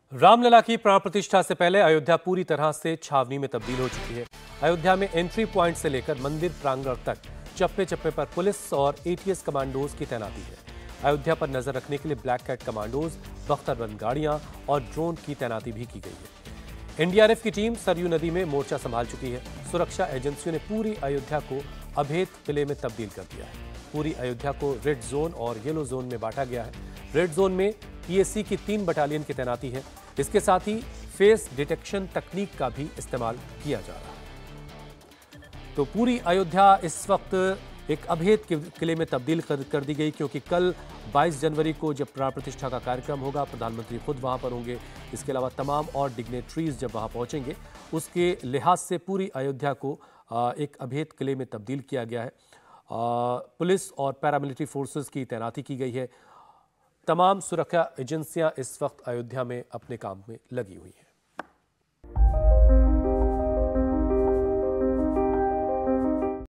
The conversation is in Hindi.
रामलला की प्राण प्रतिष्ठा से पहले अयोध्या पूरी तरह से छावनी में तब्दील हो चुकी है। अयोध्या में एंट्री पॉइंट से लेकर मंदिर प्रांगण तक चप्पे चप्पे पर पुलिस और एटीएस कमांडोज की तैनाती है। अयोध्या पर नजर रखने के लिए ब्लैक कैट कमांडोज, बख्तरबंद गाड़ियां और ड्रोन की तैनाती भी की गई है। एनडीआरएफ की टीम सरयू नदी में मोर्चा संभाल चुकी है। सुरक्षा एजेंसियों ने पूरी अयोध्या को अभेद किले में तब्दील कर दिया है। पूरी अयोध्या को रेड जोन और येलो जोन में बांटा गया है। रेड जोन में पीएसी की 3 बटालियन की तैनाती है। इसके साथ ही फेस डिटेक्शन तकनीक का भी इस्तेमाल किया जा रहा है। तो पूरी अयोध्या इस वक्त एक अभेद किले में तब्दील कर दी गई, क्योंकि कल 22 जनवरी को जब प्राण प्रतिष्ठा का कार्यक्रम होगा, प्रधानमंत्री खुद वहां पर होंगे। इसके अलावा तमाम और डिग्नेटरीज जब वहां पहुंचेंगे, उसके लिहाज से पूरी अयोध्या को एक अभेद किले में तब्दील किया गया है। पुलिस और पैरामिलिट्री फोर्सेस की तैनाती की गई है। तमाम सुरक्षा एजेंसियां इस वक्त अयोध्या में अपने काम में लगी हुई हैं।